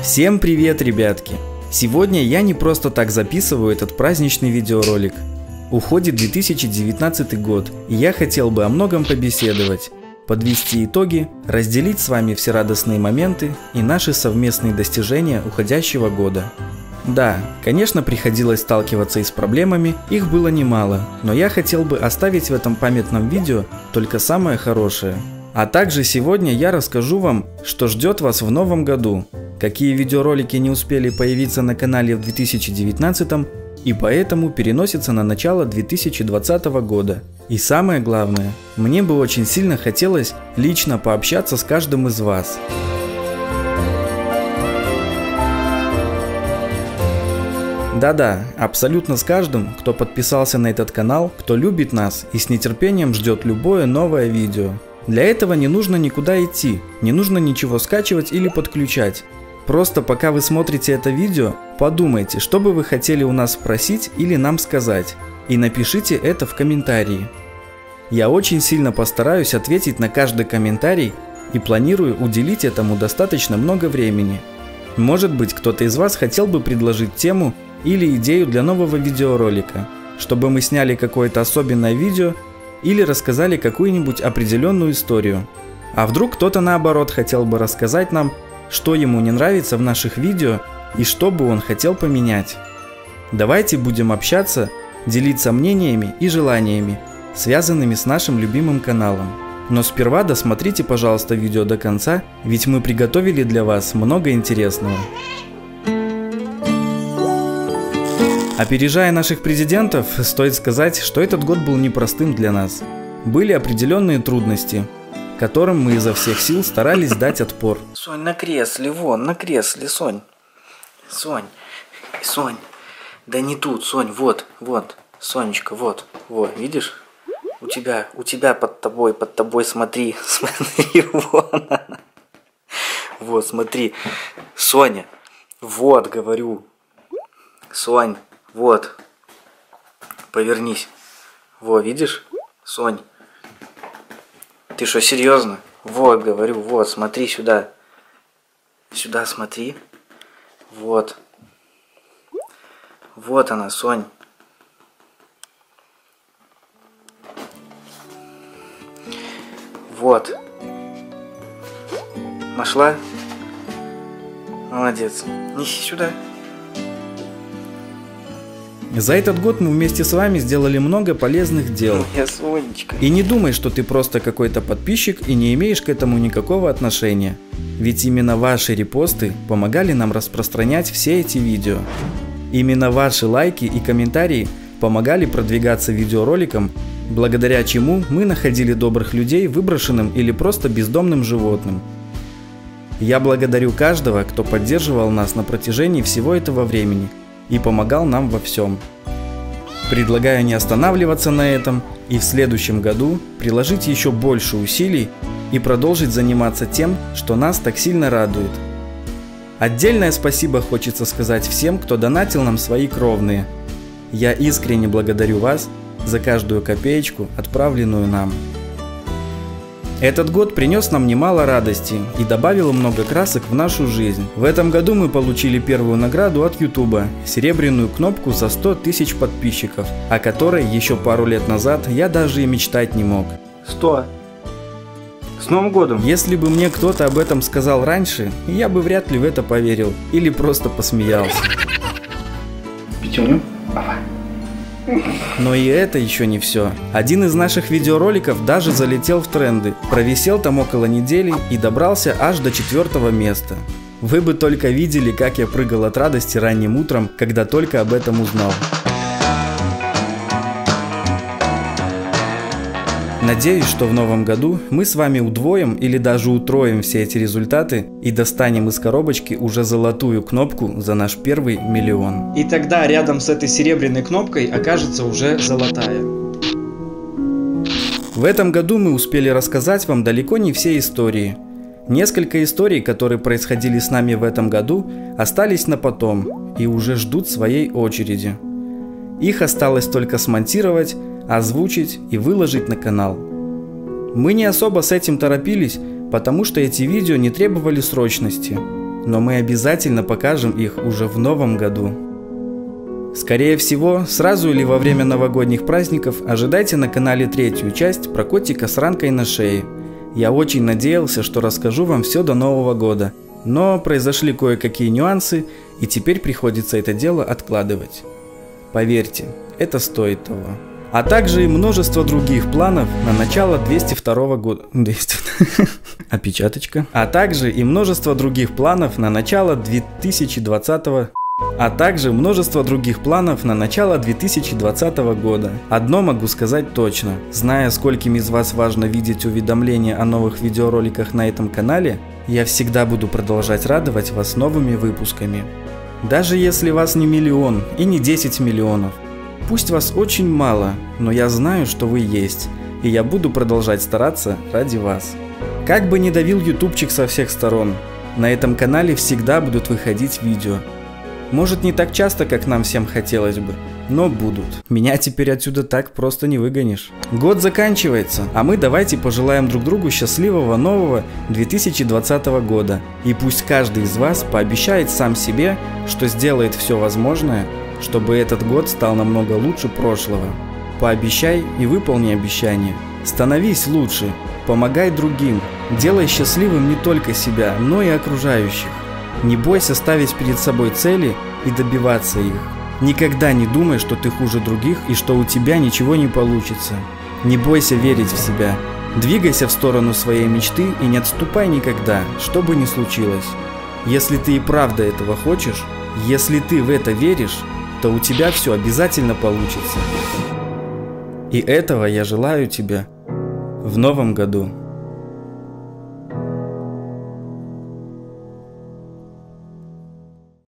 Всем привет, ребятки! Сегодня я не просто так записываю этот праздничный видеоролик. Уходит 2019 год, и я хотел бы о многом побеседовать, подвести итоги, разделить с вами все радостные моменты и наши совместные достижения уходящего года. Да, конечно, приходилось сталкиваться и с проблемами, их было немало, но я хотел бы оставить в этом памятном видео только самое хорошее. А также сегодня я расскажу вам, что ждет вас в новом году, какие видеоролики не успели появиться на канале в 2019 и поэтому переносятся на начало 2020 года. И самое главное, мне бы очень сильно хотелось лично пообщаться с каждым из вас. Да-да, абсолютно с каждым, кто подписался на этот канал, кто любит нас и с нетерпением ждет любое новое видео. Для этого не нужно никуда идти, не нужно ничего скачивать или подключать. Просто пока вы смотрите это видео, подумайте, что бы вы хотели у нас спросить или нам сказать, и напишите это в комментарии. Я очень сильно постараюсь ответить на каждый комментарий и планирую уделить этому достаточно много времени. Может быть, кто-то из вас хотел бы предложить тему или идею для нового видеоролика, чтобы мы сняли какое-то особенное видео или рассказали какую-нибудь определенную историю. А вдруг кто-то наоборот хотел бы рассказать нам, что ему не нравится в наших видео и что бы он хотел поменять. Давайте будем общаться, делиться мнениями и желаниями, связанными с нашим любимым каналом. Но сперва досмотрите, пожалуйста, видео до конца, ведь мы приготовили для вас много интересного. Опережая наших президентов, стоит сказать, что этот год был непростым для нас. Были определенные трудности, которым мы изо всех сил старались дать отпор. Сонь, на кресле, вон, на кресле, Сонь. Сонь, да не тут, Сонь, вот, Сонечка, вот, видишь? У тебя под тобой, смотри, вон она. Вот, смотри, Соня, вот, говорю, Сонь, вот, повернись, во, видишь, Сонь, ты что, серьезно? Вот, говорю, вот, смотри сюда, смотри, вот она, Сонь. Вот. Нашла? Молодец. Неси сюда. За этот год мы вместе с вами сделали много полезных дел. Моя Сонечка. И не думай, что ты просто какой-то подписчик и не имеешь к этому никакого отношения. Ведь именно ваши репосты помогали нам распространять все эти видео. Именно ваши лайки и комментарии помогали продвигаться видеороликам, благодаря чему мы находили добрых людей выброшенным или просто бездомным животным. Я благодарю каждого, кто поддерживал нас на протяжении всего этого времени и помогал нам во всем. Предлагаю не останавливаться на этом и в следующем году приложить еще больше усилий и продолжить заниматься тем, что нас так сильно радует. Отдельное спасибо хочется сказать всем, кто донатил нам свои кровные. Я искренне благодарю вас за каждую копеечку, отправленную нам. Этот год принес нам немало радости и добавил много красок в нашу жизнь. В этом году мы получили первую награду от YouTube – серебряную кнопку за 100 тысяч подписчиков, о которой еще пару лет назад я даже и мечтать не мог. 100. С Новым годом! Если бы мне кто-то об этом сказал раньше, я бы вряд ли в это поверил или просто посмеялся. Пятюню. Но и это еще не все. Один из наших видеороликов даже залетел в тренды, провисел там около недели и добрался аж до 4-го места. Вы бы только видели, как я прыгал от радости ранним утром, когда только об этом узнал. Надеюсь, что в новом году мы с вами удвоим или даже утроим все эти результаты и достанем из коробочки уже золотую кнопку за наш первый миллион. И тогда рядом с этой серебряной кнопкой окажется уже золотая. В этом году мы успели рассказать вам далеко не все истории. Несколько историй, которые происходили с нами в этом году, остались на потом и уже ждут своей очереди. Их осталось только смонтировать, озвучить и выложить на канал. Мы не особо с этим торопились, потому что эти видео не требовали срочности. но мы обязательно покажем их уже в новом году. Скорее всего, сразу или во время новогодних праздников ожидайте на канале третью часть про котика с ранкой на шее. Я очень надеялся, что расскажу вам все до Нового года, но произошли кое-какие нюансы, и теперь приходится это дело откладывать. Поверьте, это стоит того. А также и множество других планов на начало 202 года. Опечаточка. А также и множество других планов на начало 2020 года. Одно могу сказать точно. Зная, скольким из вас важно видеть уведомления о новых видеороликах на этом канале, я всегда буду продолжать радовать вас новыми выпусками. Даже если вас не миллион и не 10 миллионов. Пусть вас очень мало, но я знаю, что вы есть, и я буду продолжать стараться ради вас. Как бы ни давил ютубчик со всех сторон, на этом канале всегда будут выходить видео. Может, не так часто, как нам всем хотелось бы, но будут. Меня теперь отсюда так просто не выгонишь. Год заканчивается, а мы давайте пожелаем друг другу счастливого нового 2020 года. И пусть каждый из вас пообещает сам себе, что сделает все возможное, чтобы этот год стал намного лучше прошлого. Пообещай и выполни обещание. Становись лучше, помогай другим, делай счастливым не только себя, но и окружающих. Не бойся ставить перед собой цели и добиваться их. Никогда не думай, что ты хуже других и что у тебя ничего не получится. Не бойся верить в себя. Двигайся в сторону своей мечты и не отступай никогда, что бы ни случилось. Если ты и правда этого хочешь, если ты в это веришь, то у тебя все обязательно получится. И этого я желаю тебе в новом году.